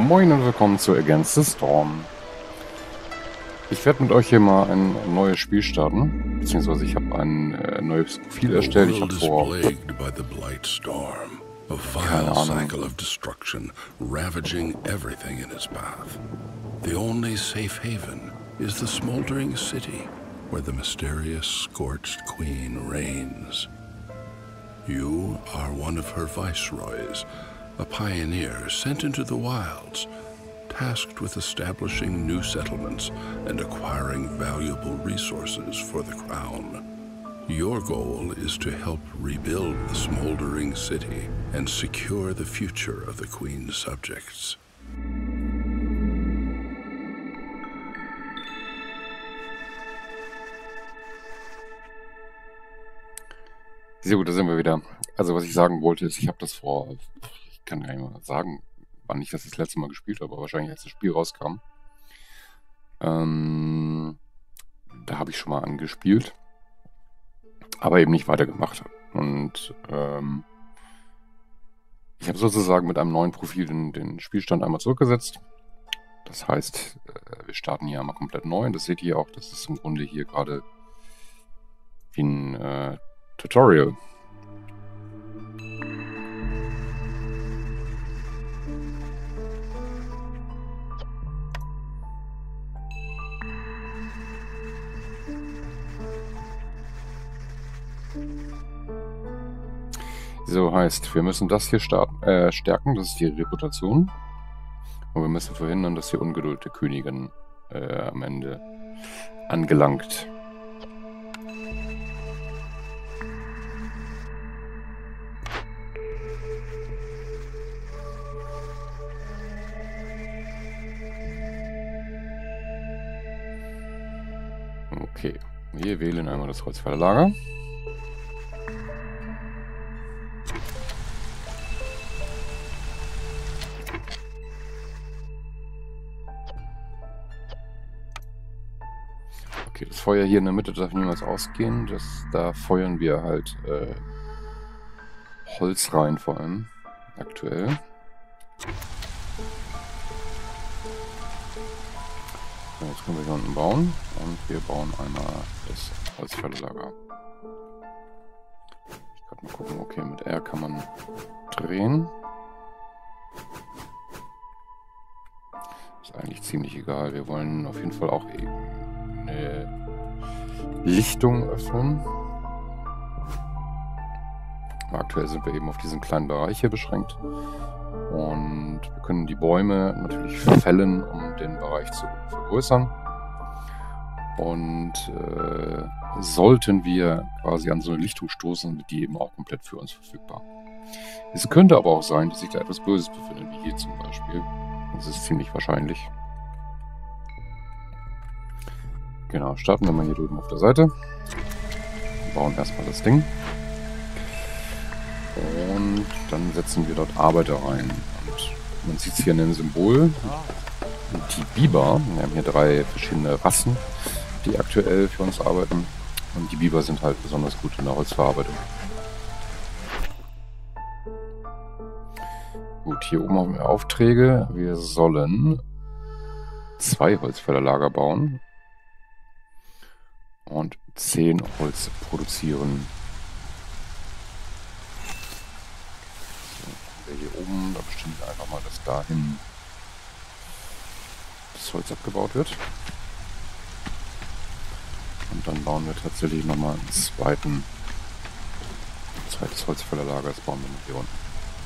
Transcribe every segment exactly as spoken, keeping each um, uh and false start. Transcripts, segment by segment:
Moin und willkommen zu Against the Storm. Ich werde mit euch hier mal ein neues Spiel starten, beziehungsweise ich habe ein äh, neues Profil erstellt. Ich habe vor, keine Ahnung, destruction, ravaging everything in its path. The only safe haven is the smoldering city, where the mysterious scorched queen reigns. You are one of her viceroys, a pioneer sent into the wilds, tasked with establishing new settlements and acquiring valuable resources for the crown. Your goal is to help rebuild the smoldering city and secure the future of the Queen's subjects. sehr gut, da sind wir wieder. Also was ich sagen wollte ist, ich habe das vor, ich kann gar nicht mal sagen, wann ich das das letzte Mal gespielt habe, aber wahrscheinlich als das Spiel rauskam. Ähm, da habe ich schon mal angespielt, aber eben nicht weitergemacht. Und ähm, ich habe sozusagen mit einem neuen Profil den, den Spielstand einmal zurückgesetzt. Das heißt, äh, wir starten hier einmal komplett neu. Und das seht ihr auch, das ist im Grunde hier gerade wie ein äh, Tutorial. So heißt, wir müssen das hier starten, äh, stärken, das ist die Reputation. Und wir müssen verhindern, dass die Ungeduld der Königin äh, am Ende angelangt. Okay, wir wählen einmal das Holzfällerlager. Okay, das Feuer hier in der Mitte darf niemals ausgehen. Das, da feuern wir halt äh, Holz rein, vor allem aktuell. So, jetzt können wir hier unten bauen und wir bauen einmal das Holzfällerlager. Ich kann mal gucken, okay, mit R kann man drehen. Ist eigentlich ziemlich egal. Wir wollen auf jeden Fall auch eben eine Lichtung öffnen. Aber aktuell sind wir eben auf diesen kleinen Bereich hier beschränkt. Und wir können die Bäume natürlich fällen, um den Bereich zu vergrößern. Und äh, sollten wir quasi an so eine Lichtung stoßen, wird die eben auch komplett für uns verfügbar. Es könnte aber auch sein, dass sich da etwas Böses befindet, wie hier zum Beispiel. Das ist ziemlich wahrscheinlich. Genau, starten wir mal hier drüben auf der Seite. Bauen erstmal das Ding. Und dann setzen wir dort Arbeiter rein. Und man sieht es hier in dem Symbol. Die Biber, wir haben hier drei verschiedene Rassen, die aktuell für uns arbeiten. Und die Biber sind halt besonders gut in der Holzverarbeitung. Gut, hier oben haben wir Aufträge. Wir sollen zwei Holzfällerlager bauen. Und zehn Holz produzieren. So, hier oben, da bestimmen wir einfach mal, dass dahin das Holz abgebaut wird. Und dann bauen wir tatsächlich nochmal einen zweiten, ein zweites Holzfällerlager. Das bauen wir noch hier unten.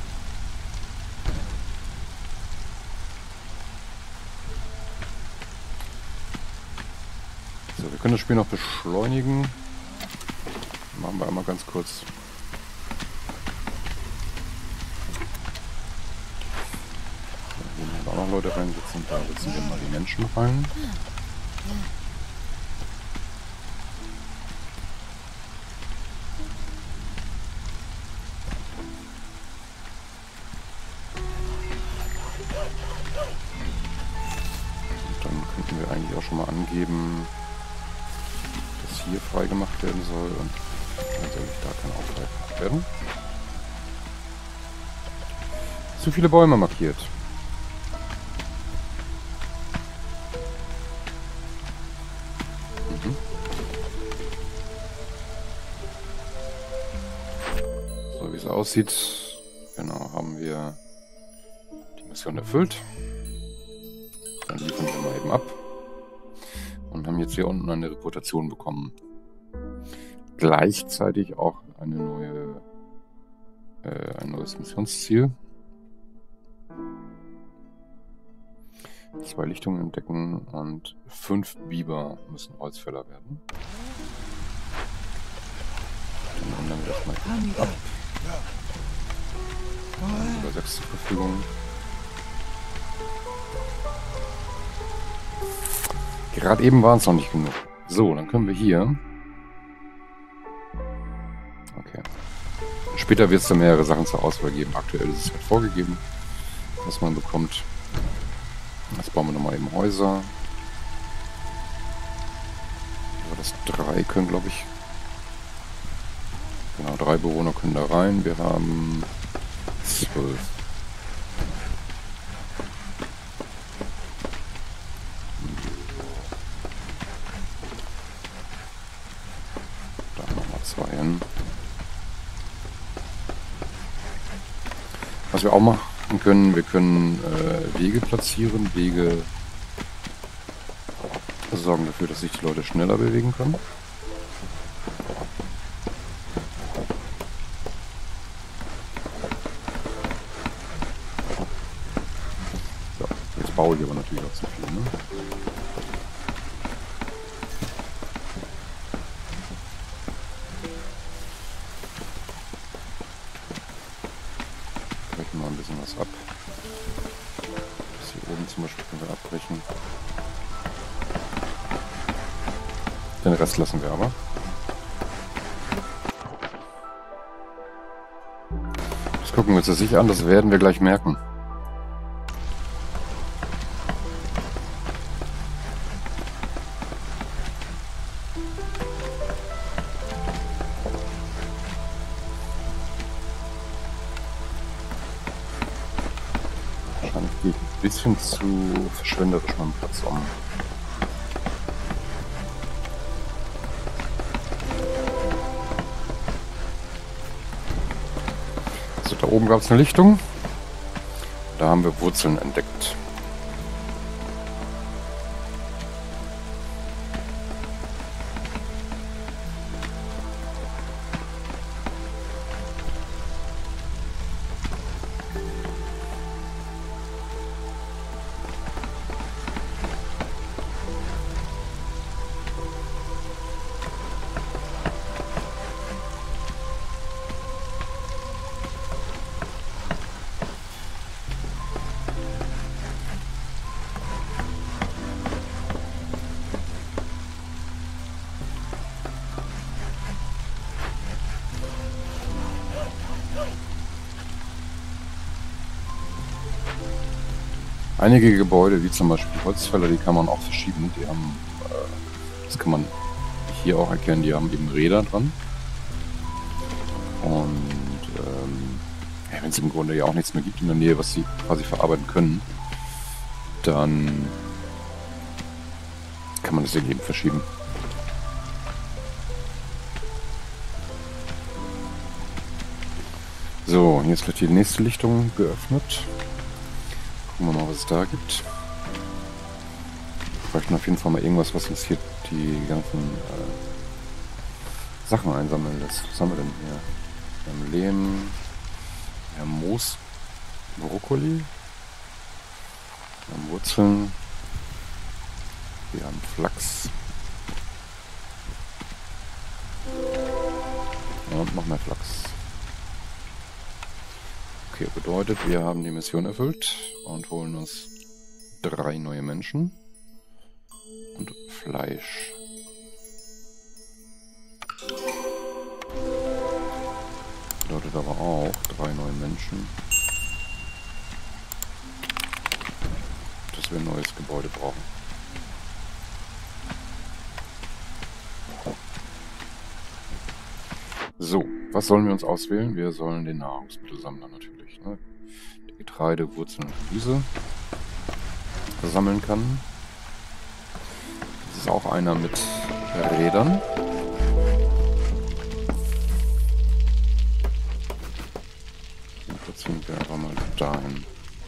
So, wir können das Spiel noch beschleunigen. Machen wir einmal ganz kurz. So, hier müssen wir auch noch Leute reinsetzen. Da setzen wir mal die Menschen rein. Und dann könnten wir eigentlich auch schon mal angeben, hier freigemacht werden soll und dann soll ich da kein Auftrag werden. Zu viele Bäume markiert. aussieht, genau, haben wir die Mission erfüllt. Dann liefern wir mal eben ab. Und haben jetzt hier unten eine Reputation bekommen. Gleichzeitig auch eine neue, äh, ein neues Missionsziel. Zwei Lichtungen entdecken und fünf Biber müssen Holzfäller werden. Dann ändern wir das mal ab. Dann haben wir sogar sechs zur Verfügung. Gerade eben waren es noch nicht genug. So, dann können wir hier... Okay. Später wird es da mehrere Sachen zur Auswahl geben. Aktuell ist es halt vorgegeben, was man bekommt. Jetzt bauen wir nochmal eben Häuser. Aber das drei können, glaube ich... Genau, drei Bewohner können da rein. Wir haben zwölf. Da nochmal zwei hin. Was wir auch machen können, wir können äh, Wege platzieren. Wege sorgen dafür, dass sich die Leute schneller bewegen können. So, jetzt baue ich aber natürlich auch zu viel, ne? Brechen wir mal ein bisschen was ab. Das hier oben zum Beispiel können wir abbrechen. Den Rest lassen wir aber. Das gucken wir uns das sicher an, das werden wir gleich merken. Wahrscheinlich gehe ich ein bisschen zu verschwenderisch mit dem Platz um. Da oben gab es eine Lichtung. Da haben wir Wurzeln entdeckt. Einige Gebäude, wie zum Beispiel Holzfäller, die kann man auch verschieben. Die haben, äh, das kann man hier auch erkennen, die haben eben Räder dran. Und ähm, ja, wenn es im Grunde ja auch nichts mehr gibt in der Nähe, was sie quasi verarbeiten können, dann kann man das eben verschieben. So, jetzt wird die nächste Lichtung geöffnet. Gucken wir mal, was es da gibt. Wir bräuchten auf jeden Fall mal irgendwas, was uns hier die ganzen äh, Sachen einsammeln lässt. Was haben wir denn hier? Wir haben Lehm, wir haben Moos, Brokkoli, wir haben Wurzeln, wir haben Flachs und noch mehr Flachs. Okay, bedeutet, wir haben die Mission erfüllt und holen uns drei neue Menschen und Fleisch. Bedeutet aber auch drei neue Menschen, dass wir ein neues Gebäude brauchen. So, was sollen wir uns auswählen? Wir sollen den Nahrungsmittelsammler natürlich, ne? Die Getreide, Wurzeln und Gemüse sammeln kann. Das ist auch einer mit Rädern. dahin.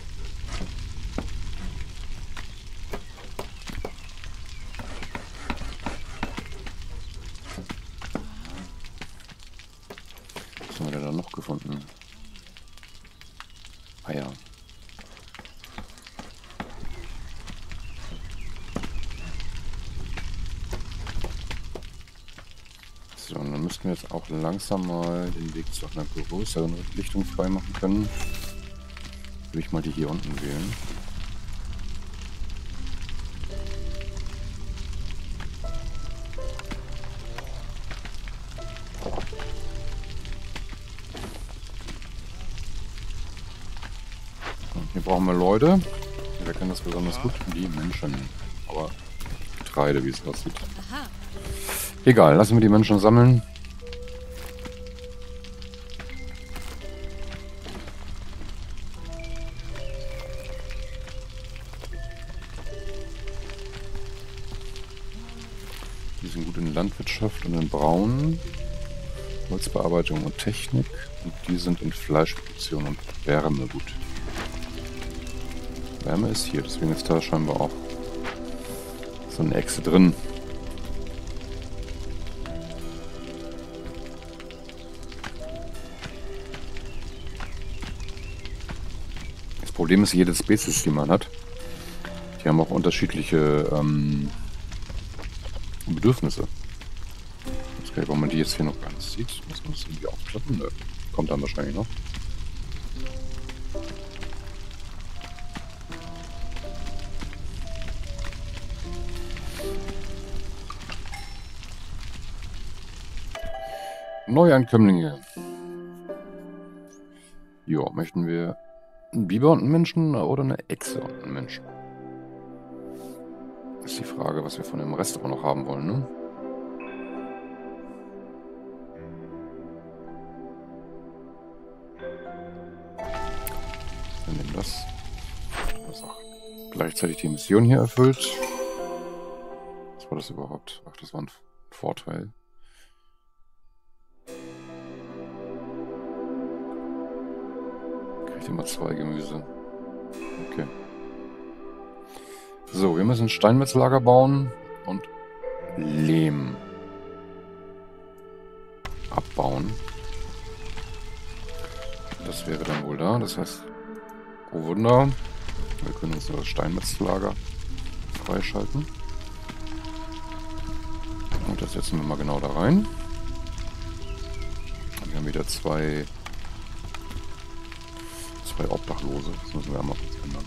Was haben wir denn da noch gefunden? Ah ja. So, und dann müssten wir jetzt auch langsam mal den Weg zu einer größeren Lichtung freimachen können. Würde ich mal die hier unten wählen. Und hier brauchen wir Leute. Wer kann das besonders gut? Die Menschen. Aber Getreide, wie es aussieht. Egal, lassen wir die Menschen sammeln. Die sind gut in Landwirtschaft und in Brauen, Holzbearbeitung und Technik. Und die sind in Fleischproduktion und Wärme gut. Wärme ist hier, deswegen ist da scheinbar auch so eine Echse drin. Das Problem ist, jede Spezies, die man hat, die haben auch unterschiedliche ähm, Bedürfnisse. Okay, warum man die jetzt hier noch gar nicht sieht, muss man das irgendwie aufklappen? Ne? Kommt dann wahrscheinlich noch. Neuankömmlinge. Jo, möchten wir einen Biber und einen Menschen oder eine Echse und einen Menschen? Das ist die Frage, was wir von dem Rest aber noch haben wollen, ne? Wir nehmen das. Das auch gleichzeitig die Mission hier erfüllt. Was war das überhaupt? Ach, das war ein Vorteil. Kriegt immer zwei Gemüse. Okay. So, wir müssen ein Steinmetzlager bauen und Lehm abbauen. Das wäre dann wohl da. Das heißt, oh Wunder, wir können uns das Steinmetzlager freischalten. Und das setzen wir mal genau da rein. Wir haben wieder zwei, zwei Obdachlose. Das müssen wir einmal kurz ändern.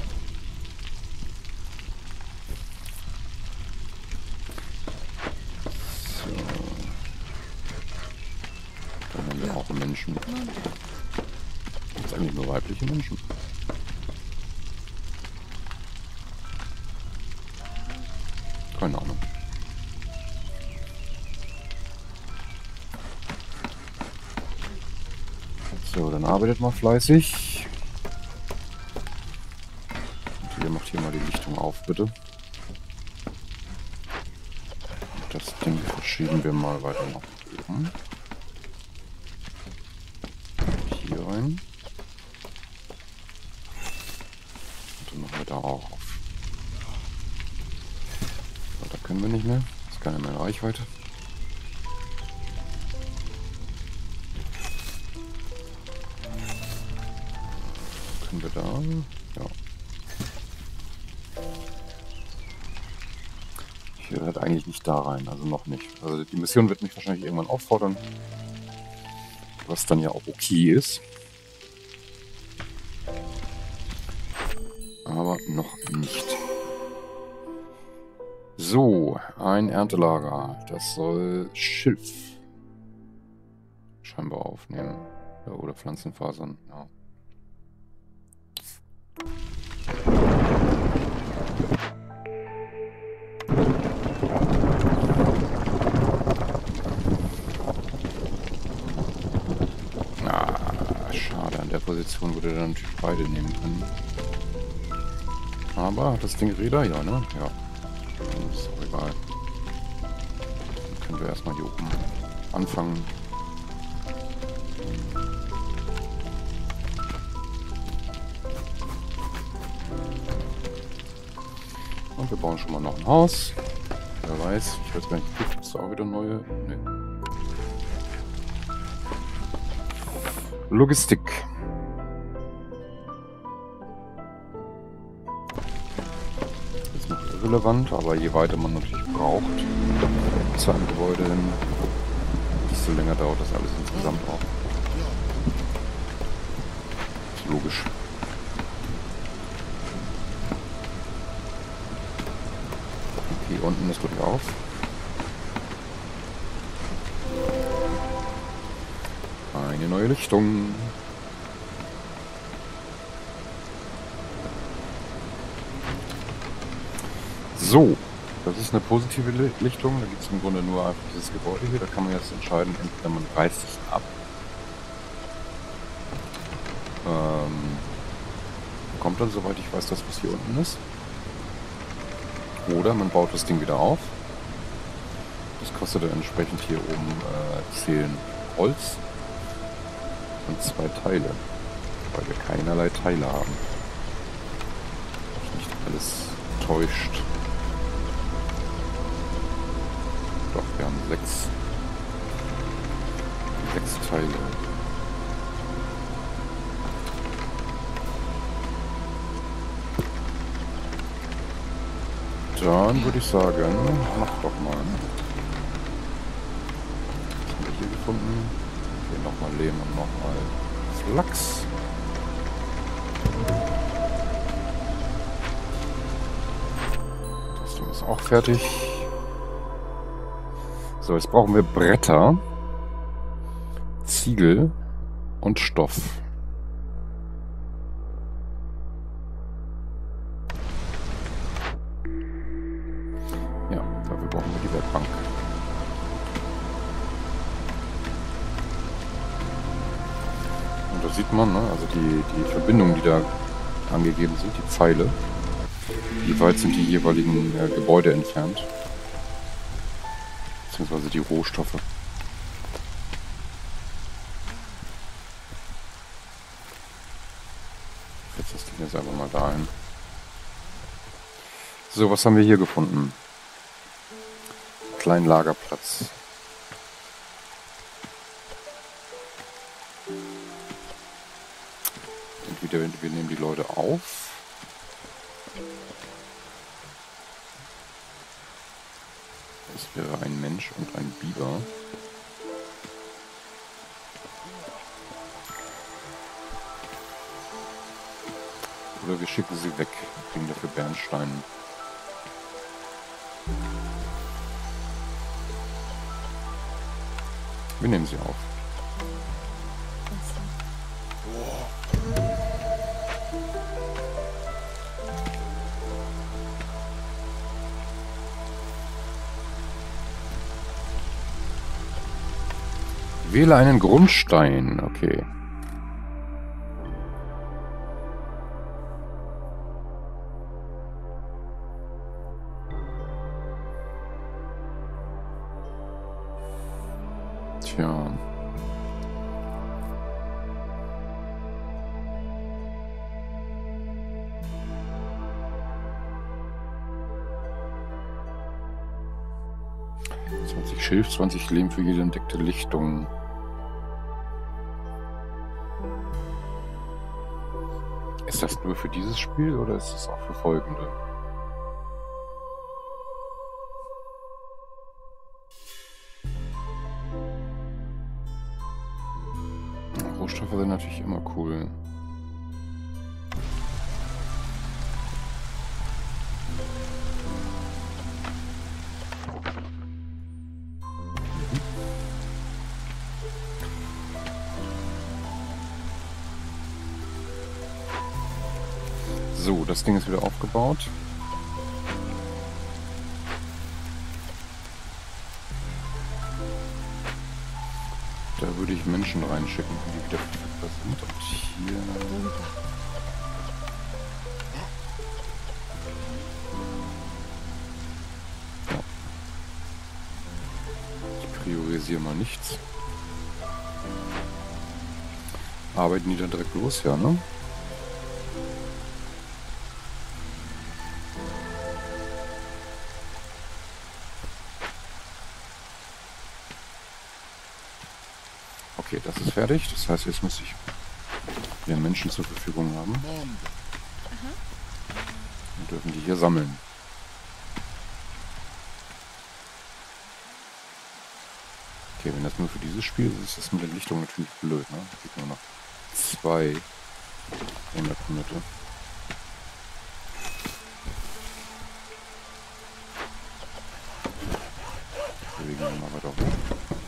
Auch Menschen. Das sind eigentlich nur weibliche Menschen. Keine Ahnung. So, dann arbeitet mal fleißig. Und ihr macht hier mal die Lichtung auf, bitte. Das Ding verschieben wir mal weiter nach oben. Rein. Und dann machen wir da auch auf. So, da können wir nicht mehr. Das ist keine mehr in Reichweite. Können wir da? Ja. Ich will halt eigentlich nicht da rein, also noch nicht. Also die Mission wird mich wahrscheinlich irgendwann auffordern. Was dann ja auch okay ist. Aber noch nicht. So, ein Erntelager. Das soll Schilf scheinbar aufnehmen. Ja, oder Pflanzenfasern, ja. Position würde dann natürlich beide nehmen können. Aber hat das Ding Räder? Ja, ne? Ja. Ist auch egal. Dann können wir erstmal hier oben anfangen. Und wir bauen schon mal noch ein Haus. Wer weiß, ich weiß gar nicht, gibt es da auch wieder neue? Nee. Logistik. Ist noch irrelevant, aber je weiter man natürlich braucht, zu einem Gebäude hin, desto länger dauert das alles insgesamt auch. Ist logisch. Okay, unten ist gut auf. Eine neue Lichtung. So, das ist eine positive Lichtung. Da gibt es im Grunde nur einfach dieses Gebäude hier. Da kann man jetzt entscheiden, entweder man reißt es ab. Ähm, kommt dann, soweit ich weiß, das, was hier unten ist. Oder man baut das Ding wieder auf. Das kostet dann entsprechend hier oben äh, zehn Holz und zwei Teile, weil wir keinerlei Teile haben. Nicht alles täuscht. Doch, wir haben sechs, sechs Teile. Dann würde ich sagen, mach doch mal. Was haben wir hier gefunden? Hier nochmal Lehm und nochmal Flachs. Das Ding ist auch fertig. So, jetzt brauchen wir Bretter, Ziegel und Stoff. Ja, dafür brauchen wir die Werkbank. Und da sieht man, ne, also die, die Verbindungen, die da angegeben sind, die Pfeile, wie weit sind die jeweiligen äh, Gebäude entfernt. Beziehungsweise die Rohstoffe. Jetzt das Ding jetzt einfach mal dahin. So, was haben wir hier gefunden? Kleinen Lagerplatz. Entweder wir nehmen die Leute auf. Das wäre ein Mensch und ein Biber. Oder wir schicken sie weg, kriegen dafür Bernstein. Wir nehmen sie auf. Wähle einen Grundstein. Okay. Tja. zwanzig Schilf, zwanzig Lehm für jede entdeckte Lichtung. Ist das nur für dieses Spiel oder ist es auch für folgende? Rohstoffe sind natürlich immer cool. So, das Ding ist wieder aufgebaut. Da würde ich Menschen reinschicken, die wieder verfügbar sind. Und hier... Ja. Ich priorisiere mal nichts. Arbeiten die dann direkt los, ja, ne? Okay, das ist fertig. Das heißt, jetzt muss ich wieder Menschen zur Verfügung haben. Und dürfen die hier sammeln. Okay, wenn das nur für dieses Spiel ist, ist das mit der Lichtung natürlich blöd, ne? Es gibt nur noch zwei Wunderkundete. Deswegen machen wir weiter hoch.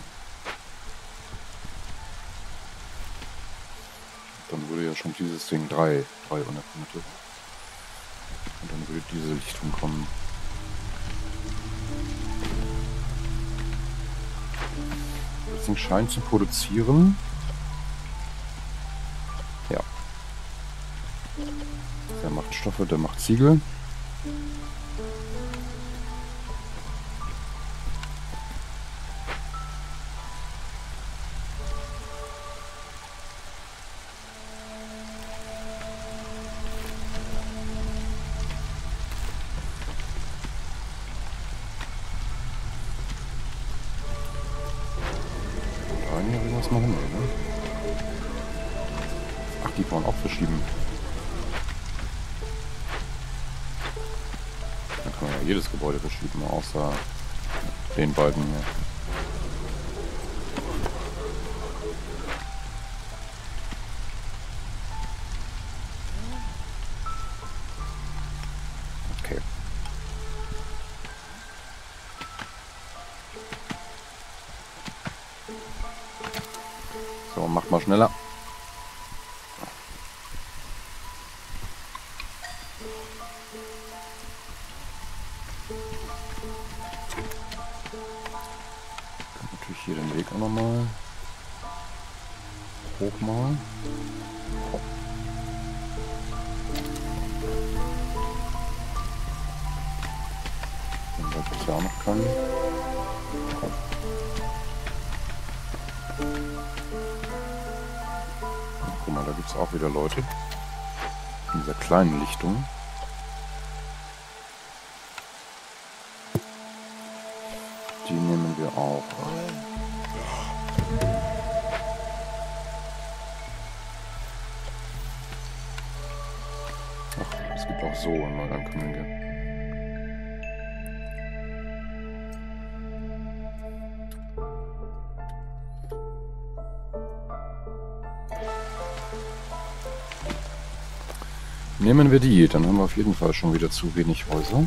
Dann würde ja schon dieses Ding drei, drei Wunderkundete. Und dann würde diese Lichtung kommen. Das Ding scheint zu produzieren. Ja. Der macht Stoffe, der macht Ziegel. Was machen wir, ne? Ach, die wollen auch verschieben. Dann kann man ja jedes Gebäude verschieben, außer den beiden hier. Okay. So, macht mal schneller. Kann natürlich hier den Weg auch nochmal hochmalen. Oh. Dann bleibt es ja auch noch keinen. Oh. Guck mal, da gibt es auch wieder Leute. In dieser kleinen Lichtung. Die nehmen wir auch. Ach, es gibt auch so einen Neuankömmlinge. Nehmen wir die, dann haben wir auf jeden Fall schon wieder zu wenig Häuser.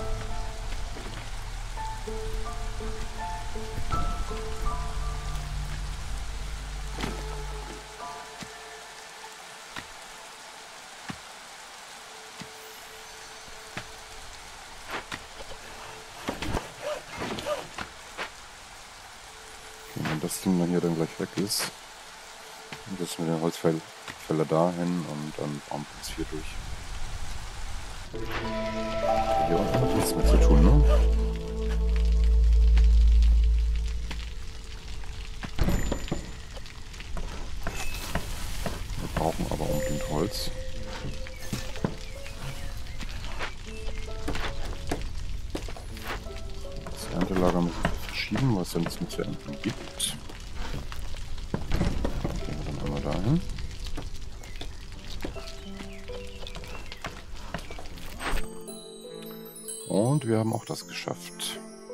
Okay, wenn das Ding dann hier dann gleich weg ist, das mit den Holzfäller dahin und dann bauen wir uns hier durch. Hier unten hat nichts mehr zu tun, ne? Wir brauchen aber unbedingt Holz. Das Erntelager müssen wir verschieben, weil es ja nichts mehr zu ernten gibt. Gehen wir dann einmal dahin. Und wir haben auch das geschafft.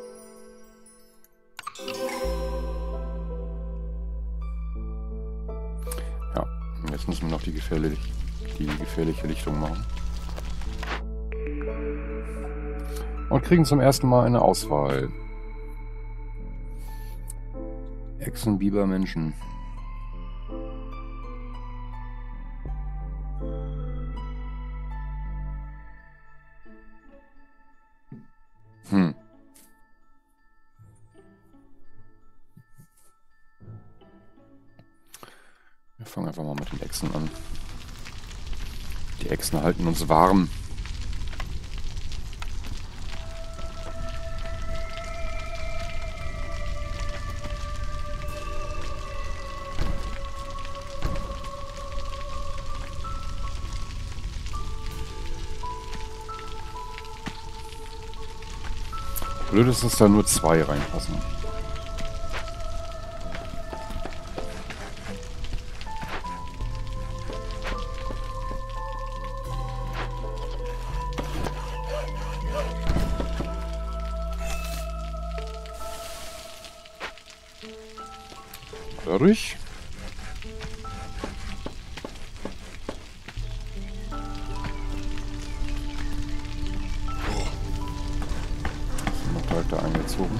Ja, und jetzt müssen wir noch die gefährliche, die gefährliche Lichtung machen. Und kriegen zum ersten Mal eine Auswahl. Echsen, Biber, Menschen. Hm. Wir fangen einfach mal mit den Echsen an. Die Echsen halten uns warm. Blöd ist, dass da nur zwei reinpassen. Dadurch. Sind noch direkt da eingezogen.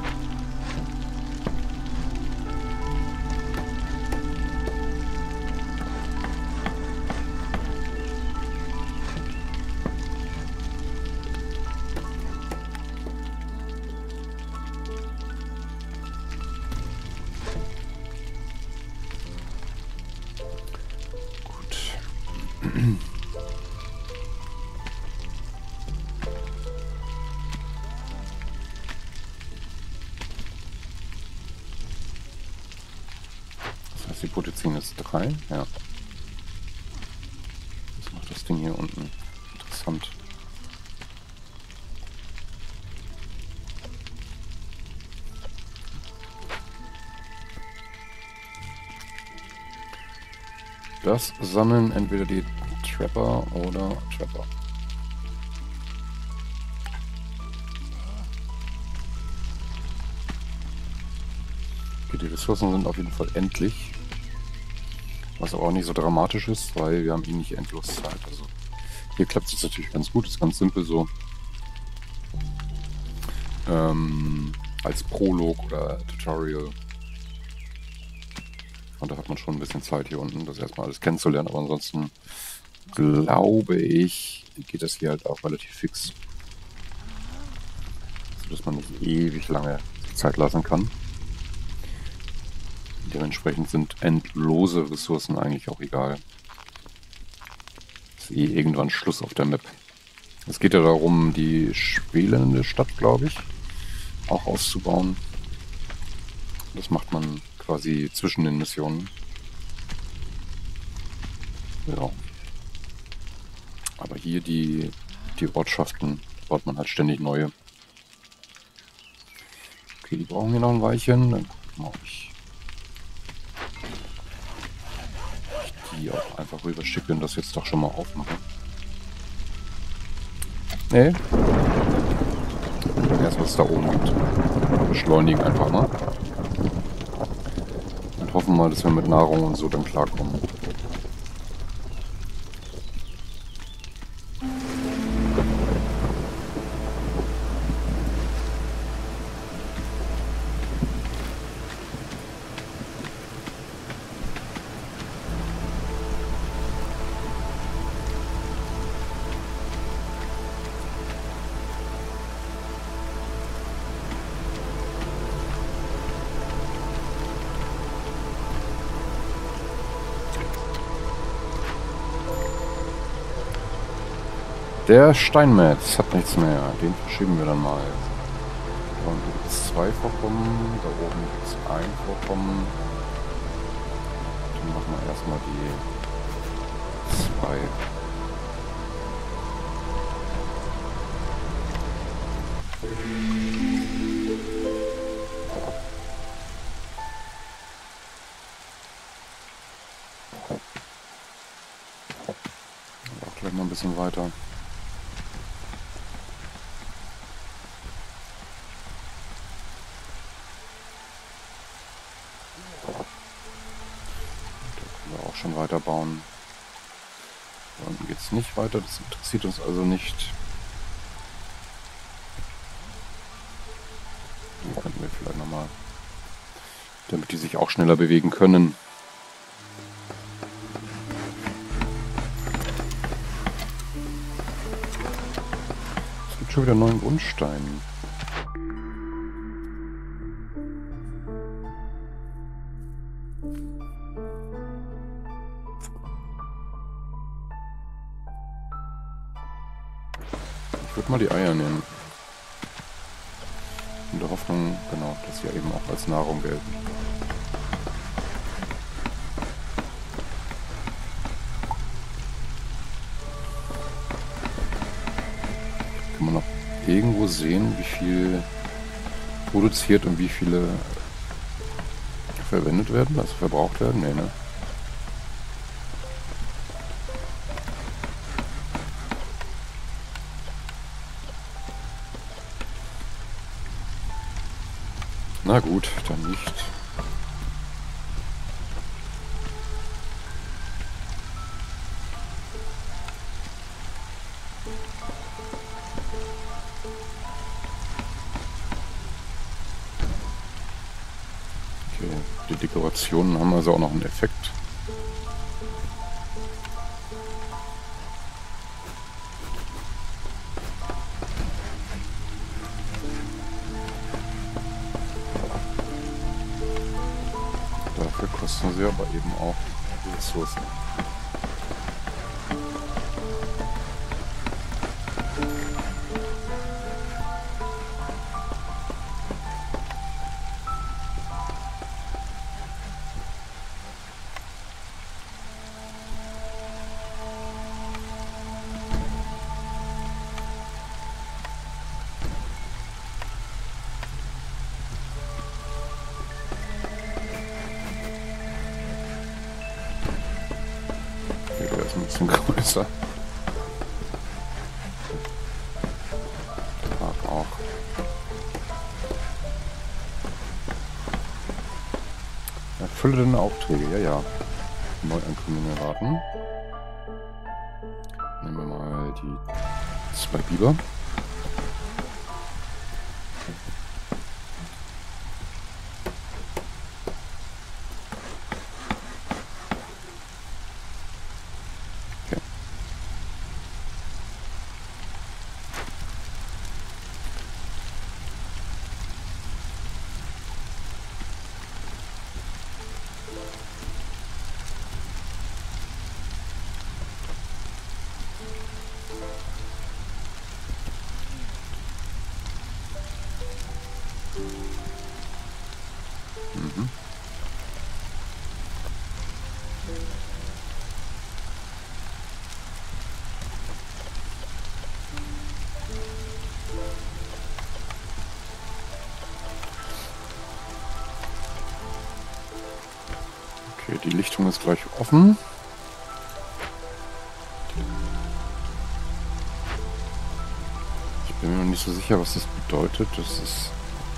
Das heißt, die produzieren jetzt drei. Ja. Was macht das Ding hier unten? Interessant. Das sammeln entweder die Trapper oder Trapper. Okay, die Ressourcen sind auf jeden Fall endlich. Was aber auch nicht so dramatisch ist, weil wir haben eh nicht endlos Zeit. Also hier klappt es natürlich ganz gut, ist ganz simpel so. Ähm, als Prolog oder Tutorial. Und da hat man schon ein bisschen Zeit hier unten, das erstmal alles kennenzulernen. Aber ansonsten glaube ich, geht das hier halt auch relativ fix. So dass man nicht ewig lange Zeit lassen kann. Dementsprechend sind endlose Ressourcen eigentlich auch egal. Ist eh irgendwann Schluss auf der Map. Es geht ja darum, die schwelende Stadt, glaube ich, auch auszubauen. Das macht man quasi zwischen den Missionen. Ja. Aber hier die, die Ortschaften baut man halt ständig neue. Okay, die brauchen hier noch ein Weilchen. Dann gucken wir mal, ob ich die auch einfach rüber schicke und das jetzt doch schon mal aufmache. Nee. Dann erst was es da oben gibt. Wir beschleunigen einfach mal. Und hoffen mal, dass wir mit Nahrung und so dann klarkommen. Der Steinmetz hat nichts mehr. Den verschieben wir dann mal. Da unten gibt es zwei Vorkommen. Da oben gibt es ein Vorkommen. Dann machen wir erstmal die zwei. Auch gleich mal ein bisschen weiter. Schon weiterbauen. Da unten geht es nicht weiter, das interessiert uns also nicht. Hier könnten wir vielleicht nochmal, damit die sich auch schneller bewegen können. Es gibt schon wieder neuen Grundstein. Ich würde mal die Eier nehmen. In der Hoffnung, genau, dass sie ja eben auch als Nahrung gelten. Kann man noch irgendwo sehen, wie viel produziert und wie viele verwendet werden, also verbraucht werden? Nee, ne? Na gut, dann nicht. Okay. Die Dekorationen haben also auch noch einen Effekt. Dafür kosten sie aber eben auch Ressourcen. Ein bisschen größer. Ach, auch. Erfülle deine Aufträge, ja, ja. Neuankömmlinge warten. Nehmen wir mal die zwei Biber. Mhm. Okay, die Lichtung ist gleich offen. Ich bin mir noch nicht so sicher, was das bedeutet. Das ist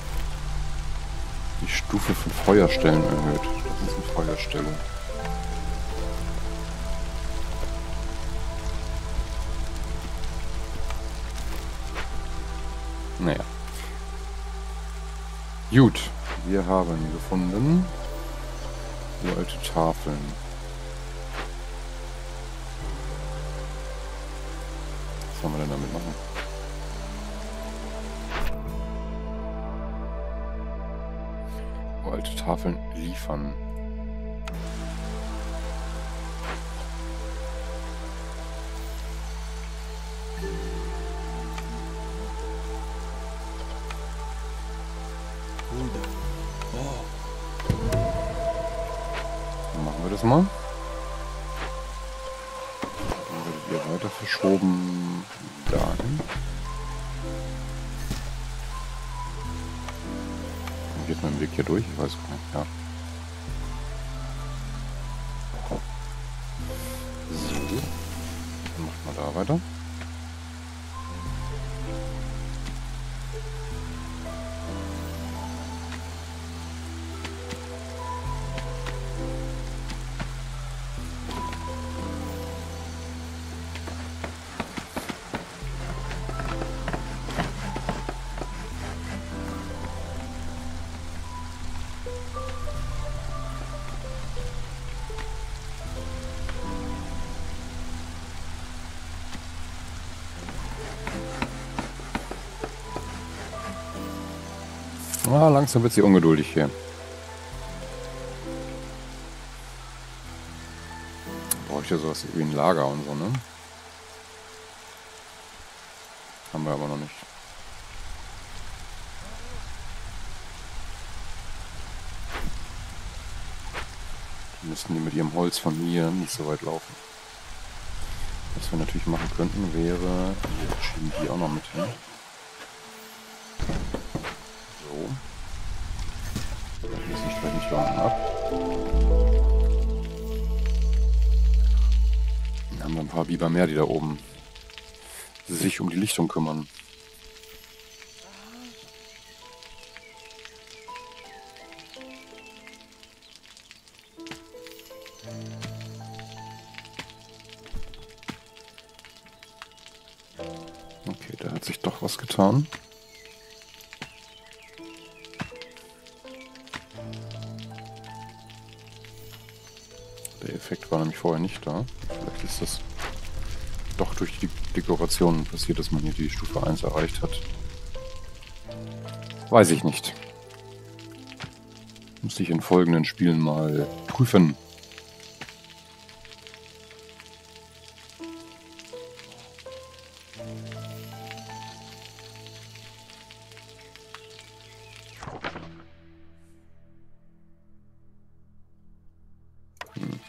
die Stufe von Feuerstellen erhöht. Das ist eine Feuerstelle. Naja. Gut, wir haben gefunden uralte Tafeln. Was sollen wir denn damit machen? Uralte Tafeln liefern. Dann machen wir das mal. Dann werdet ihr weiter verschoben dahin. Dann geht mein Weg hier durch, ich weiß gar nicht, ja. So, dann macht mal da weiter. Ah, langsam wird sie ungeduldig hier. Brauche ich ja sowas wie ein Lager und so, ne? Haben wir aber noch nicht. Dann müssten die mit ihrem Holz von hier nicht so weit laufen. Was wir natürlich machen könnten, wäre... Wir schieben die auch noch mit hin. So. Dann schließe ich vielleicht nicht da unten ab. Dann haben wir ein paar Biber mehr, die da oben sich um die Lichtung kümmern. Okay, da hat sich doch was getan. Licht war nämlich vorher nicht da. Vielleicht ist das doch durch die Dekorationen passiert, dass man hier die Stufe eins erreicht hat. Weiß ich nicht. Muss ich in folgenden Spielen mal prüfen. Hm.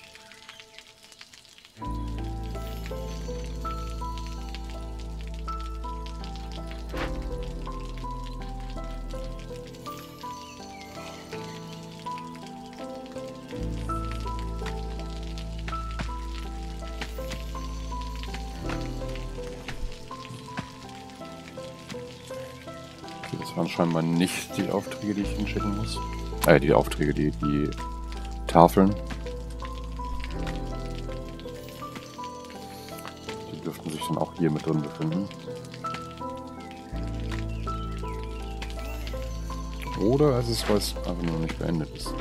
Das waren scheinbar nicht die Aufträge, die ich hinschicken muss. Äh, die Aufträge, die, die Tafeln. Die dürften sich dann auch hier mit drin befinden. Oder es ist, weil es einfach nur noch nicht beendet ist.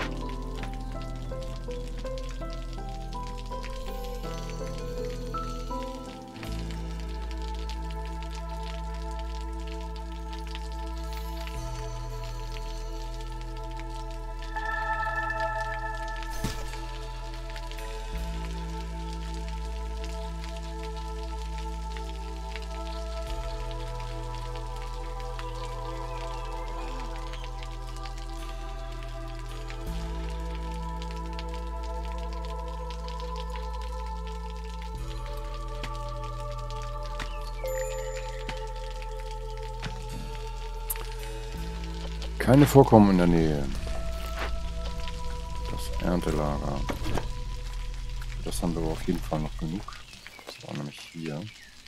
Keine Vorkommen in der Nähe. Das Erntelager. Das haben wir aber auf jeden Fall noch genug. Das war nämlich hier.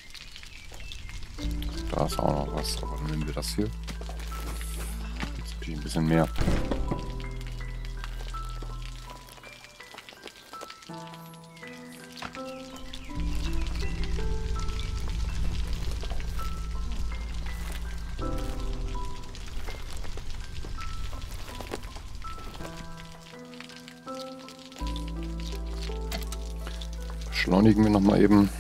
Da ist auch noch was, aber dann nehmen wir das hier. Jetzt natürlich ein bisschen mehr. Beschleunigen wir nochmal eben.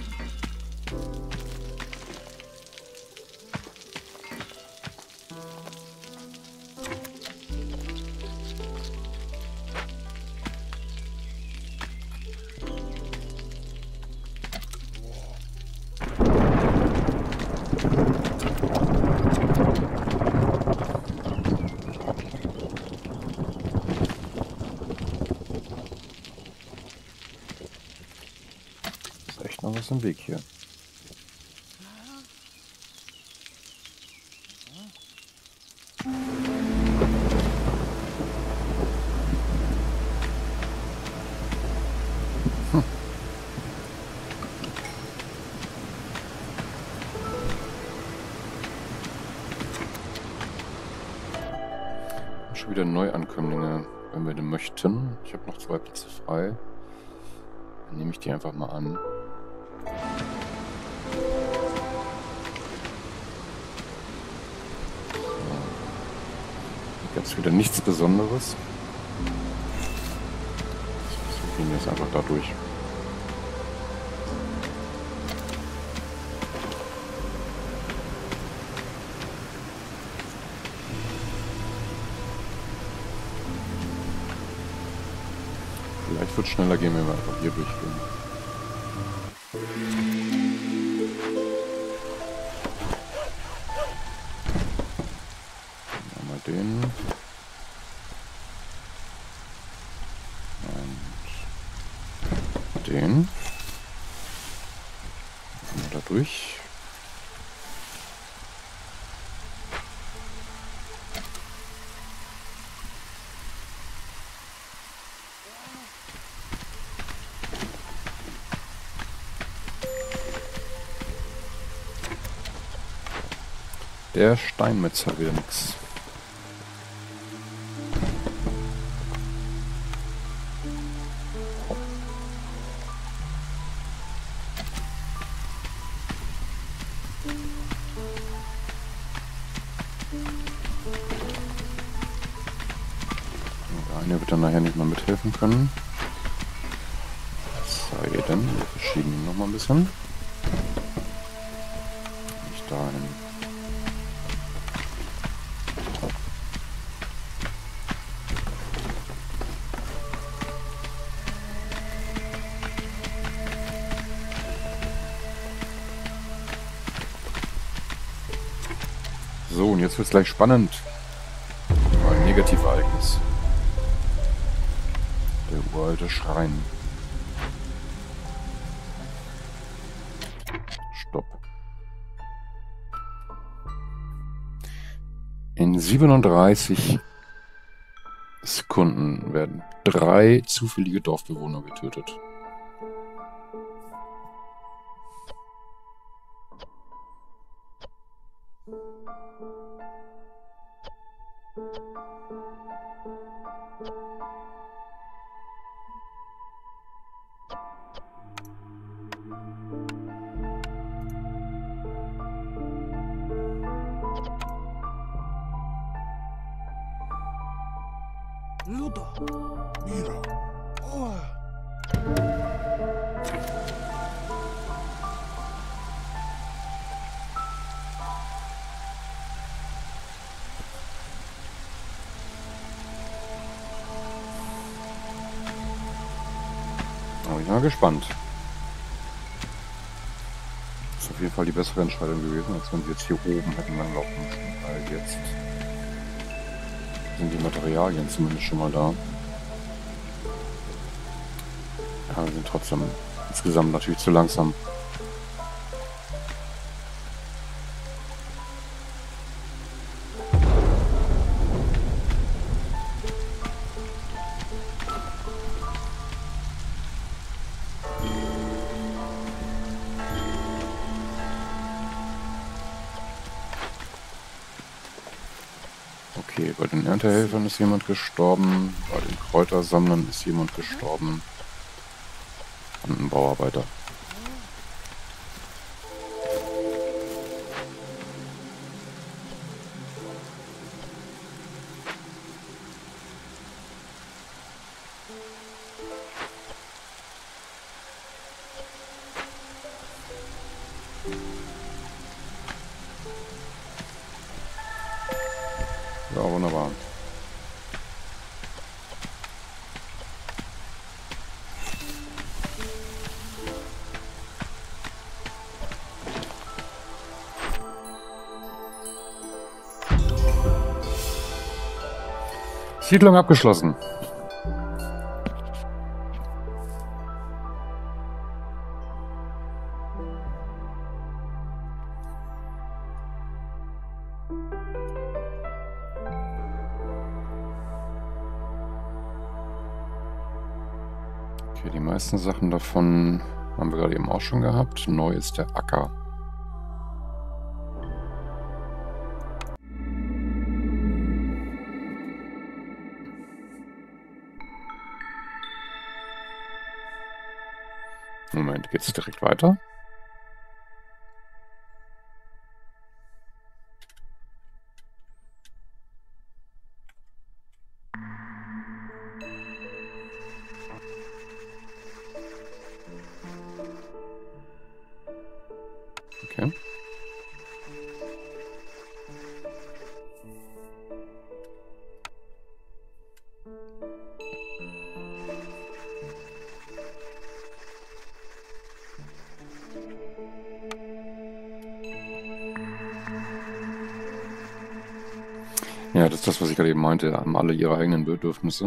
Noch was im Weg hier. Hm. Schon wieder Neuankömmlinge, wenn wir denn möchten. Ich habe noch zwei Plätze frei. Dann nehme ich die einfach mal an. Jetzt wieder nichts Besonderes. Wir gehen jetzt einfach da durch. Vielleicht wird es schneller gehen, wenn wir einfach hier durchgehen. Den und den da durch. Der Steinmetz hat wieder nichts. Der eine wird dann nachher nicht mal mithelfen können. denn? Wir verschieben ihn nochmal ein bisschen. Nicht dahin. So, und jetzt wird es gleich spannend. Mal ein Negativereignis. Der uralte Schrein. Stopp. In siebenunddreißig Sekunden werden drei zufällige Dorfbewohner getötet. Luda, Mira, oh. Da bin ich mal gespannt. Das ist auf jeden Fall die bessere Entscheidung gewesen, als wenn sie jetzt hier oben hätten langlaufen müssen. Weil jetzt sind die Materialien zumindest schon mal da. Aber wir sind trotzdem insgesamt natürlich zu langsam. Okay, bei den Erntehelfern ist jemand gestorben, bei den Kräutersammlern ist jemand gestorben und ein Bauarbeiter. Ja, wunderbar. Siedlung abgeschlossen. Okay, die meisten Sachen davon haben wir gerade eben auch schon gehabt. Neu ist der Acker. Moment, geht es direkt weiter? Okay. Ja, das ist das, was ich gerade eben meinte. Haben alle ihre eigenen Bedürfnisse.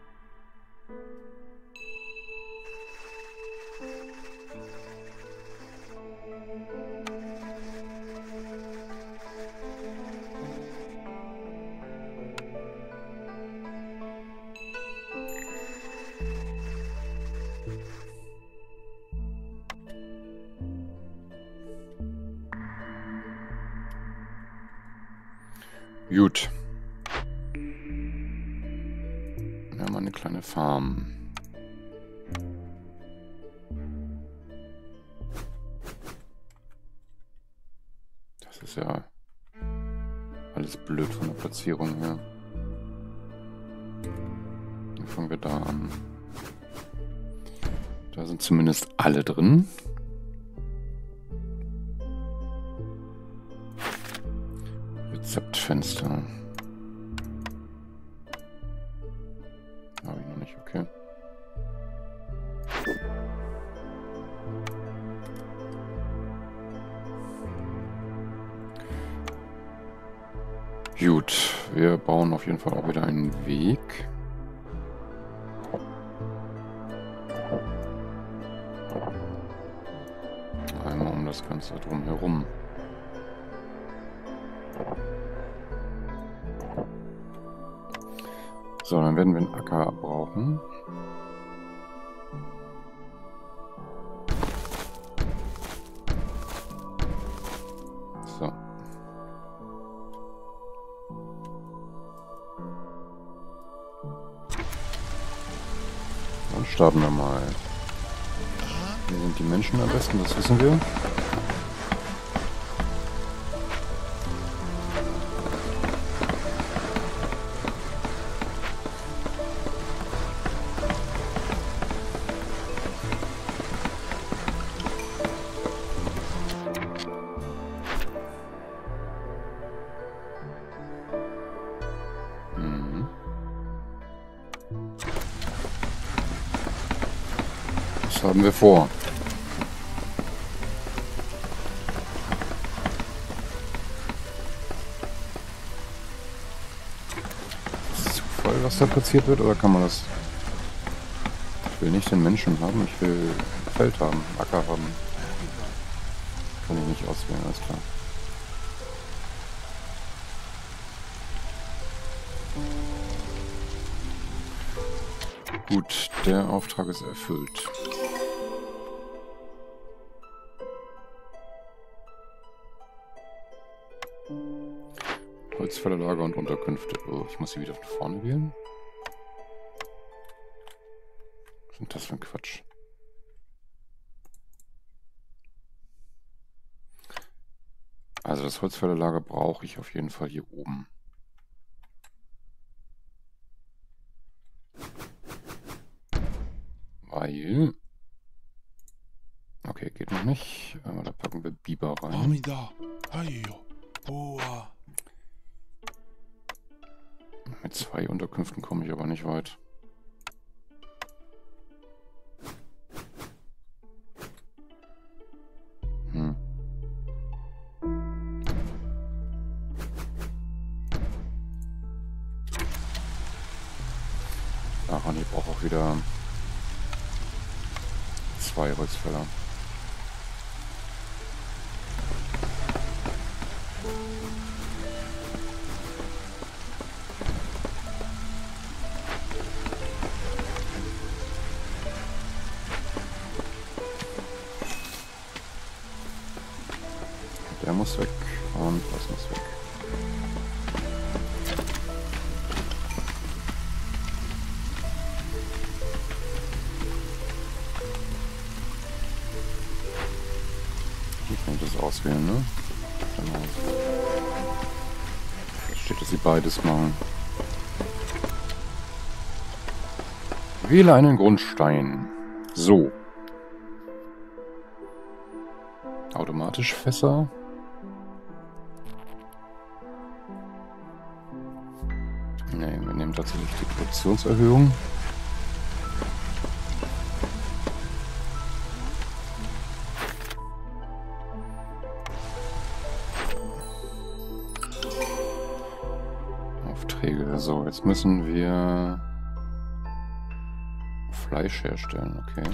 Gut. Wir haben eine kleine Farm. Das ist ja alles blöd von der Platzierung her. Dann fangen wir da an. Da sind zumindest alle drin. Rezeptfenster. Habe ich noch nicht, okay. Gut, wir bauen auf jeden Fall auch wieder einen Weg. Einmal um das Ganze drumherum. So, dann werden wir einen Acker brauchen. So. Dann starten wir mal. Hier sind die Menschen am besten, das wissen wir. Was haben wir vor? Ist es Zufall, was da platziert wird, oder kann man das... Ich will nicht den Menschen haben, ich will ein Feld haben, Acker haben. Kann ich nicht auswählen, alles klar. Gut, der Auftrag ist erfüllt. Holzfällerlager und Unterkünfte. Oh, ich muss sie wieder von vorne wählen. Was ist denn das für ein Quatsch? Also das Holzfällerlager brauche ich auf jeden Fall hier oben. Weil... Okay, geht noch nicht. Aber da packen wir Biber rein. Amida. Hayo. Boa. Mit zwei Unterkünften komme ich aber nicht weit. Hm. Ach, und ich brauche auch wieder zwei Holzfäller. Der muss weg und das muss weg. Hier kann ich das auswählen, ne? Genau. Da steht, dass sie beides machen. Wähle einen Grundstein. So. Automatisch Fässer. Ne, wir nehmen tatsächlich die Produktionserhöhung. Aufträge. So, jetzt müssen wir Fleisch herstellen, okay.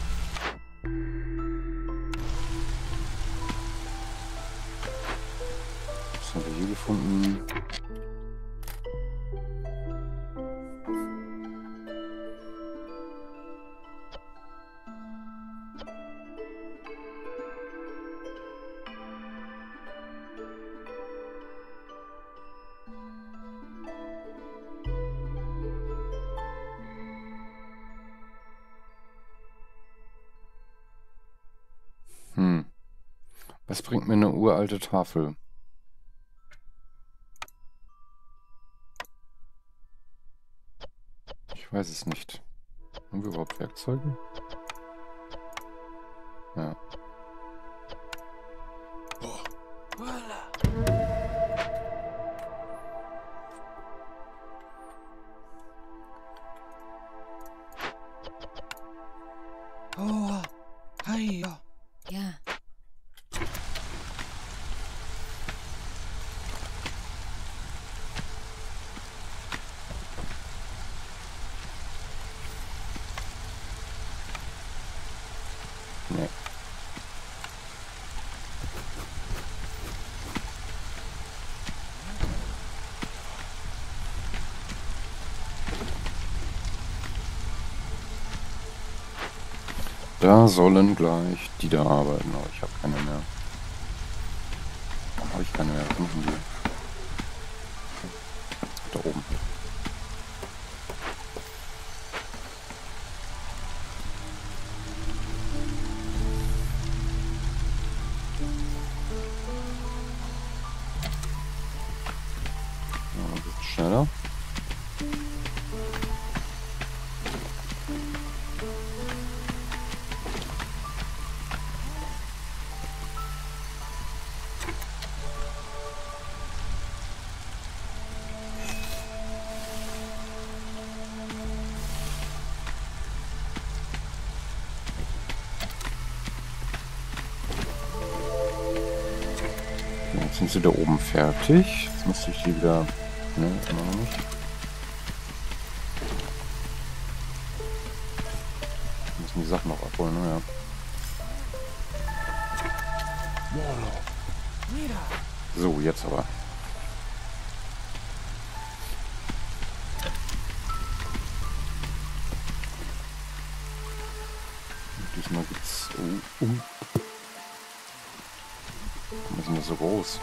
Was haben wir hier gefunden? Hm. Was bringt mir eine uralte Tafel? Ich weiß es nicht. Haben wir überhaupt Werkzeuge? Ja. Boa. Hiya. Ja. Nee. Da sollen gleich die da arbeiten, aber ich habe keine mehr. Warum habe ich keine mehr? Was machen die? Da oben. Ja, ein bisschen schneller. Jetzt sind sie da oben fertig. Jetzt müsste ich die wieder... Ne, immer noch nicht. Wir müssen die Sachen noch abholen, ne? Ja. So, jetzt aber. Diesmal gibt's... Oh, oh. Warum ist denn das so groß?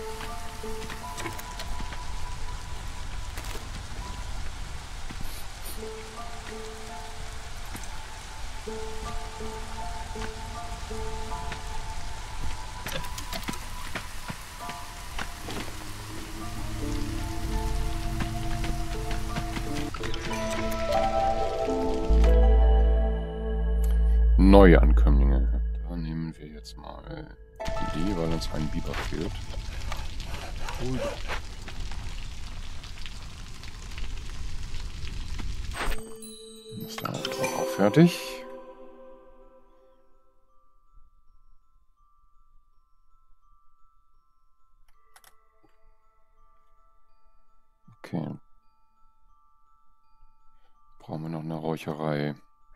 Neuankömmlinge. Da nehmen wir jetzt mal die, weil uns ein Biber fehlt. Ist der Auftrag auch fertig? Okay. Brauchen wir noch eine Räucherei.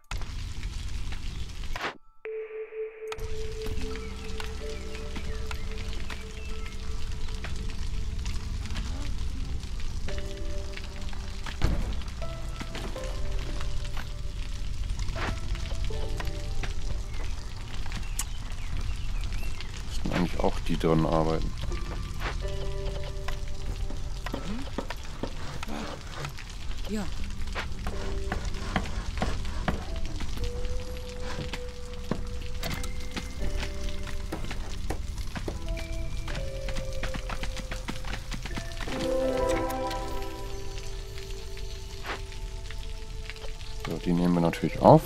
Müssen eigentlich auch die drin arbeiten. Ja. So, die nehmen wir natürlich auf.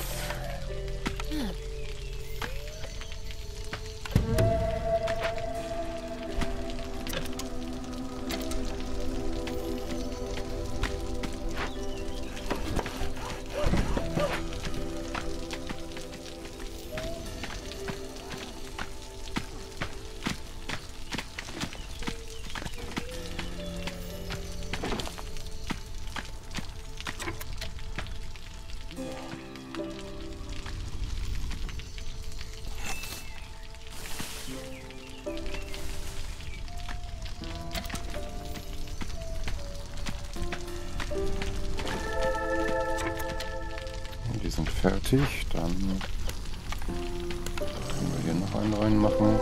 Die sind fertig. Dann können wir hier noch einen reinmachen.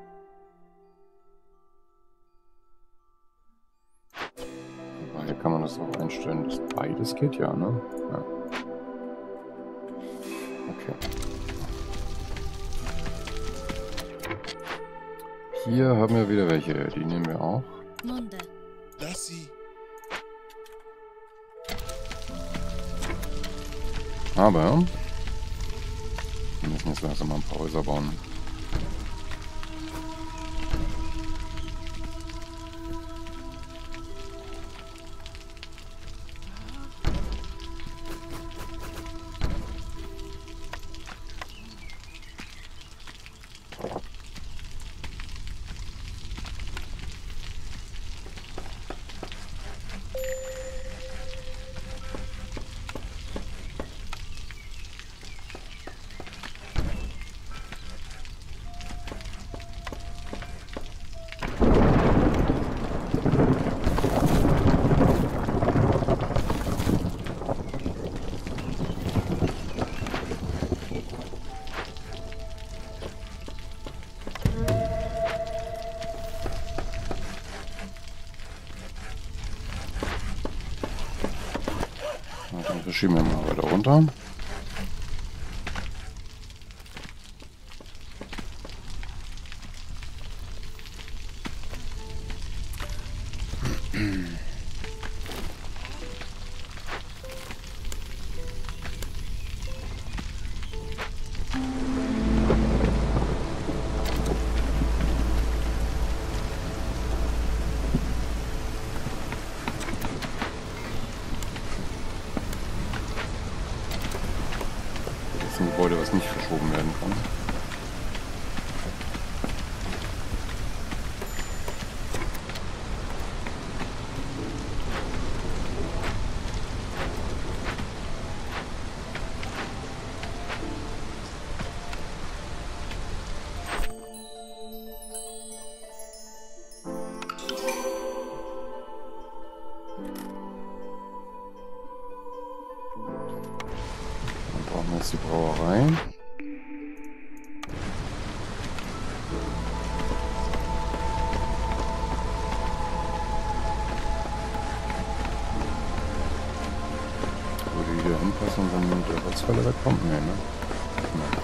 Hier kann man das das auch einstellen, dass beides geht? Ja, ne? Ja. Okay. Hier haben wir wieder welche. Die nehmen wir auch. Munde. Lass sie. Aber wir müssen jetzt langsam mal ein paar Häuser bauen. Dann verschieben wir mal weiter runter. Das ist ein Gebäude, was nicht verschoben werden kann. Die Brauerei. Würde die hier hinpassen, wenn der Holzfäller wegkommt? Nee, ne? Nee.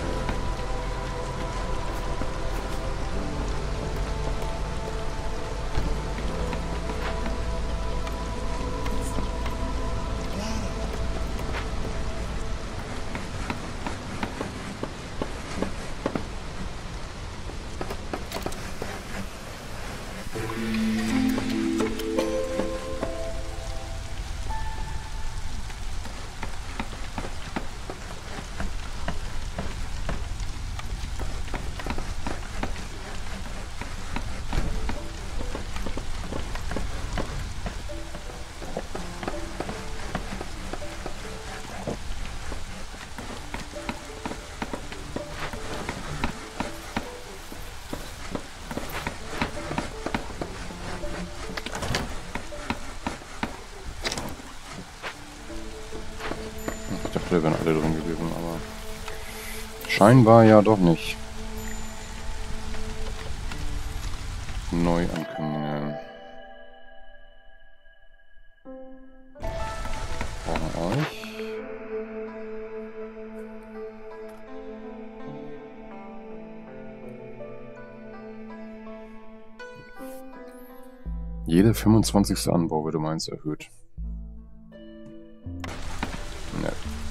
Da wären alle drin gewesen, aber scheinbar ja doch nicht. Neuankömmlinge. Brauchen euch. Jeder fünfundzwanzigste Anbau wird um eins erhöht. Ne.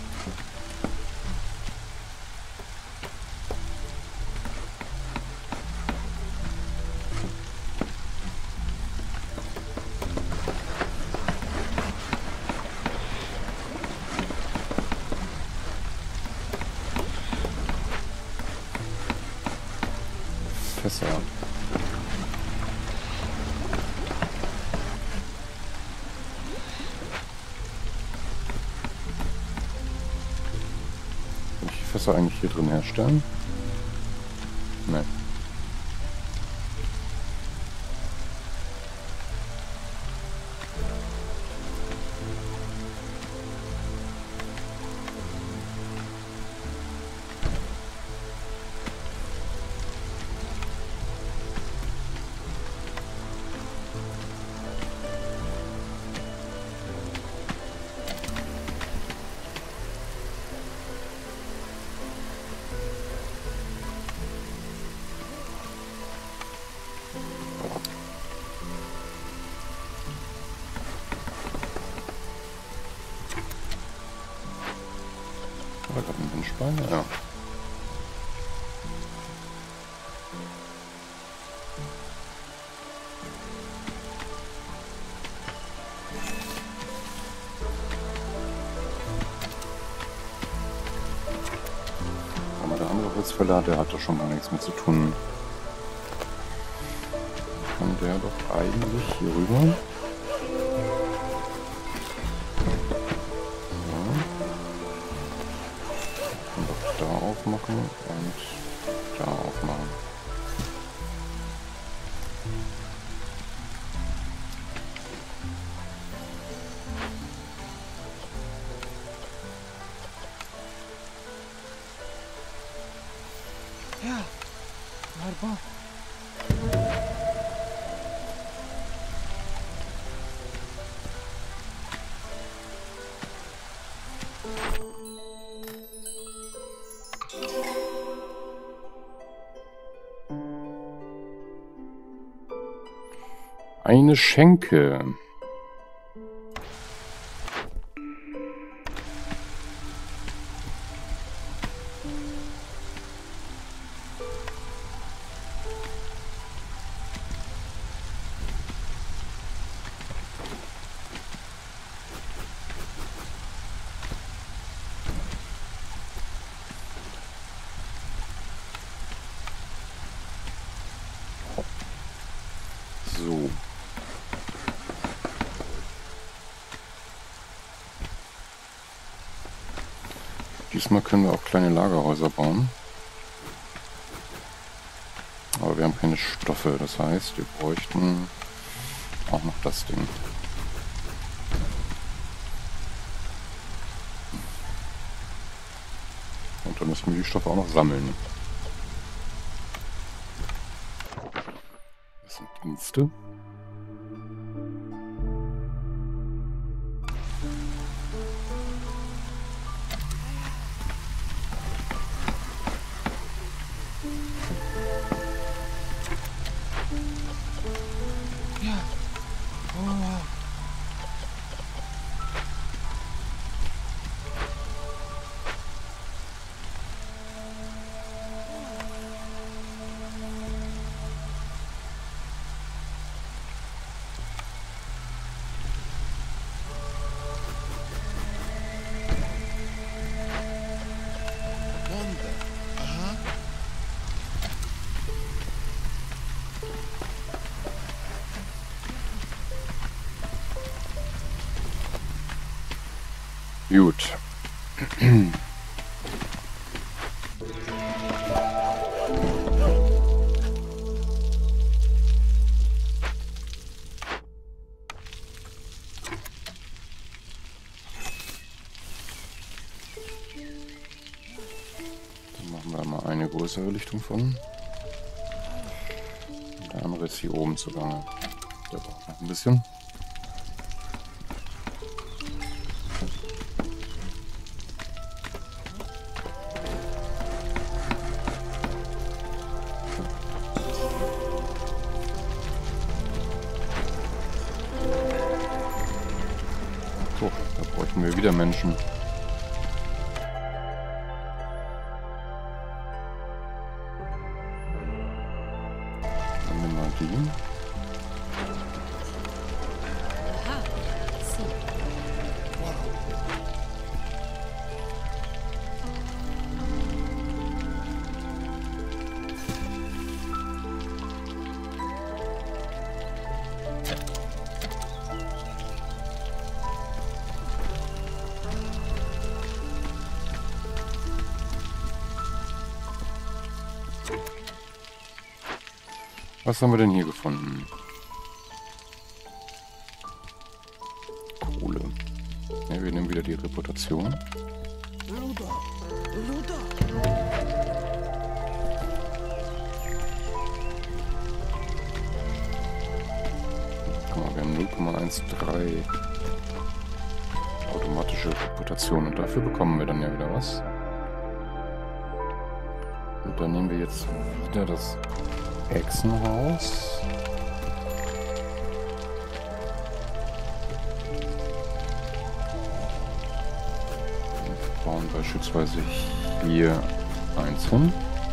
Fässer. Kann ich die Fässer eigentlich hier drin herstellen? Nein. dabei? Ja. Aber der andere Holzfäller, der hat da schon gar nichts mit zu tun. Kann der doch eigentlich hier rüber? Aufmachen und da aufmachen. Ja, wunderbar. Eine Schenke. So. Diesmal können wir auch kleine Lagerhäuser bauen. Aber wir haben keine Stoffe, das heißt, wir bräuchten auch noch das Ding. Und dann müssen wir die Stoffe auch noch sammeln. Das sind Dienste. Ja. Oh. Wonder. Aha. Gut. Dann machen wir mal eine größere Lichtung von. Und der andere ist hier oben zugange. Der braucht noch ein bisschen. So, da bräuchten wir wieder Menschen. Dann nehmen wir die. Aha. So. Was haben wir denn hier gefunden? Kohle. Ja, wir nehmen wieder die Reputation. Luda. Luda. Guck mal, wir haben null Komma dreizehn automatische Reputation und dafür bekommen wir dann ja wieder was. Und dann nehmen wir jetzt wieder das Hexenhaus. bauen beispielsweise hier eins hin.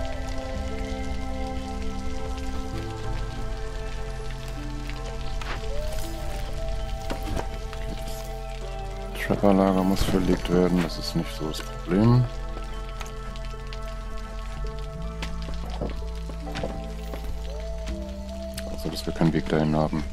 Das Trapperlager muss verlegt werden, das ist nicht so das Problem. Also, dass wir keinen Weg dahin haben.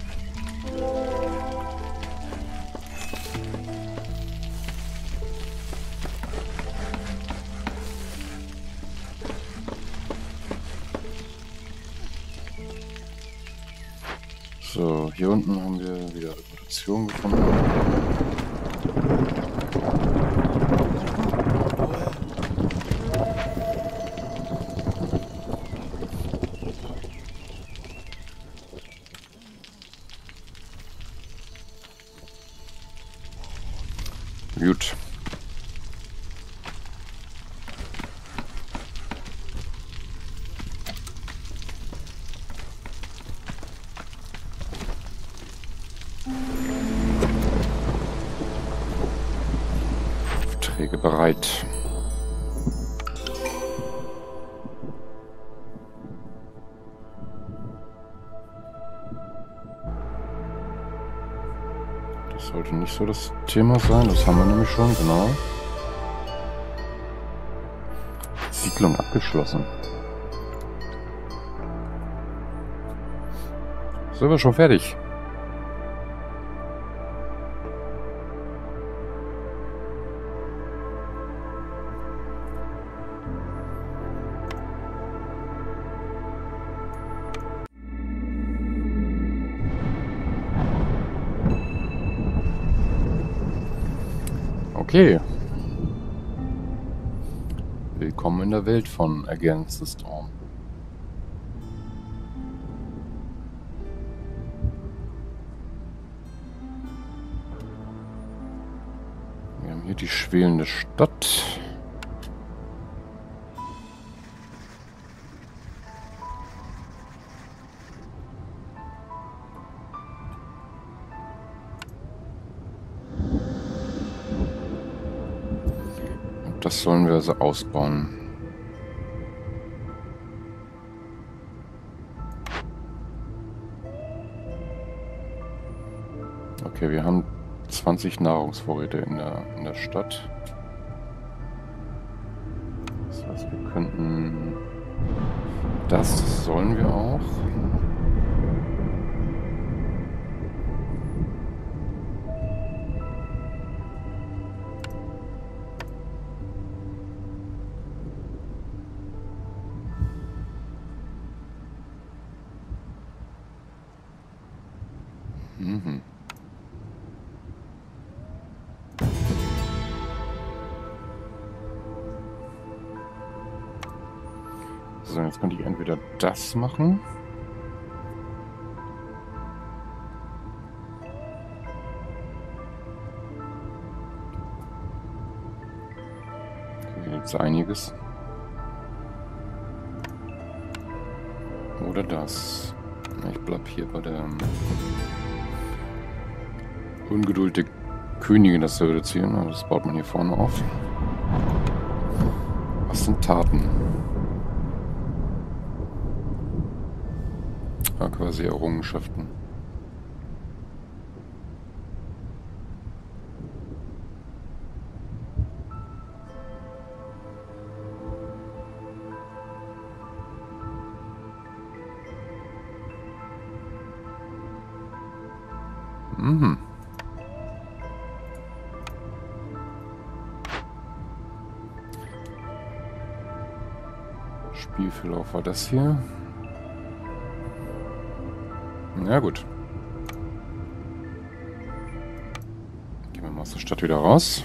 So, hier unten haben wir wieder Reputation gefunden. Gut. Aufträge bereit. Das sollte nicht so das Thema sein, das haben wir nämlich schon, genau. Siedlung abgeschlossen. Sind wir schon fertig? Okay. Willkommen in der Welt von Against the Storm. Wir haben hier die schwelende Stadt. Das sollen wir also ausbauen. Okay, wir haben zwanzig Nahrungsvorräte in der, in der Stadt. Das heißt, wir könnten... Das sollen wir auch. Mhm. So, jetzt könnte ich entweder das machen. Okay, jetzt einiges. Oder das. Ich bleib hier bei der Ungeduld der Königin, das zu reduzieren. Das baut man hier vorne auf. Was sind Taten? Ja, quasi Errungenschaften. Mhm. Spielverlauf war das hier. Na gut. Gehen wir mal aus der Stadt wieder raus.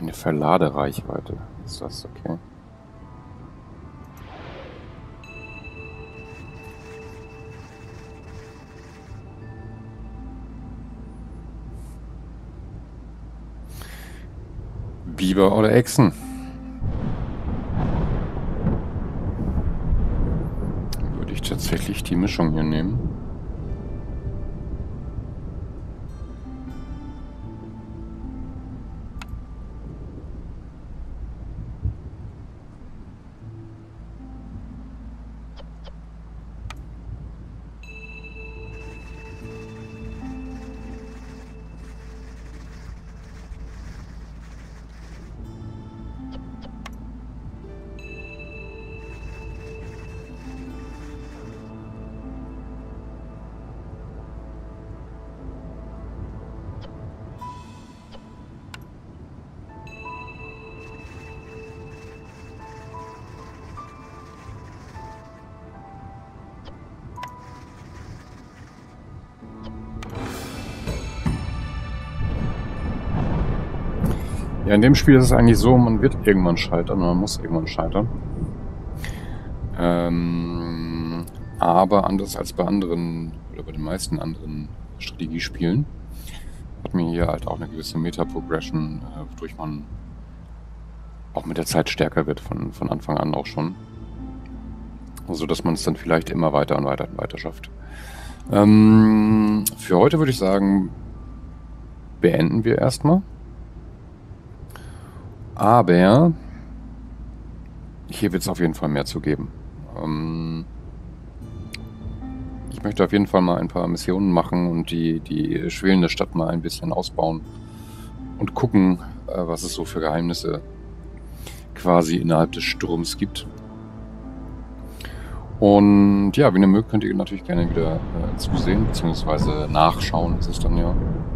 Eine Verladereichweite. Ist das okay? Biber oder Echsen? Würde ich tatsächlich die Mischung hier nehmen. Ja, in dem Spiel ist es eigentlich so, man wird irgendwann scheitern, man muss irgendwann scheitern. Ähm, aber anders als bei anderen, oder bei den meisten anderen Strategiespielen, hat man hier halt auch eine gewisse Meta-Progression, äh, wodurch man auch mit der Zeit stärker wird, von, von Anfang an auch schon. So dass man es dann vielleicht immer weiter und weiter und weiter schafft. Ähm, für heute würde ich sagen, beenden wir erstmal. Aber hier wird es auf jeden Fall mehr zu geben. Ähm, ich möchte auf jeden Fall mal ein paar Missionen machen und die, die schwelende Stadt mal ein bisschen ausbauen und gucken, äh, was es so für Geheimnisse quasi innerhalb des Sturms gibt. Und ja, wenn ihr mögt, könnt ihr natürlich gerne wieder äh, zusehen, beziehungsweise nachschauen ist es dann ja.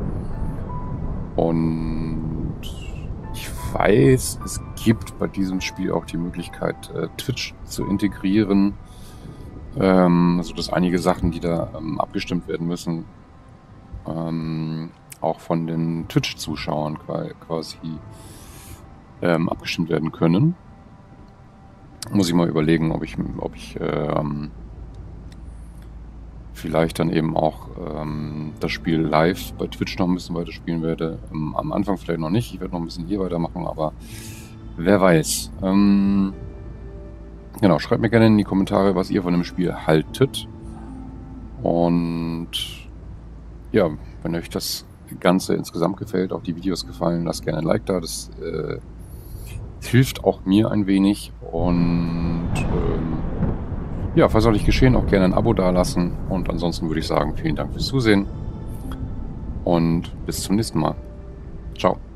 Und ich weiß, es gibt bei diesem Spiel auch die Möglichkeit, äh, Twitch zu integrieren. Ähm, also dass einige Sachen, die da ähm, abgestimmt werden müssen, ähm, auch von den Twitch-Zuschauern quasi ähm, abgestimmt werden können. Muss ich mal überlegen, ob ich, ob ich ähm, vielleicht dann eben auch ähm, das Spiel live bei Twitch noch ein bisschen weiter spielen werde. Ähm, am Anfang vielleicht noch nicht, ich werde noch ein bisschen hier weitermachen, aber wer weiß. Ähm, genau, schreibt mir gerne in die Kommentare, was ihr von dem Spiel haltet. Und ja, wenn euch das Ganze insgesamt gefällt, auch die Videos gefallen, lasst gerne ein Like da. Das äh, hilft auch mir ein wenig. Und ähm, ja, falls soll nicht geschehen, auch gerne ein Abo dalassen. Und ansonsten würde ich sagen, vielen Dank fürs Zusehen und bis zum nächsten Mal. Ciao.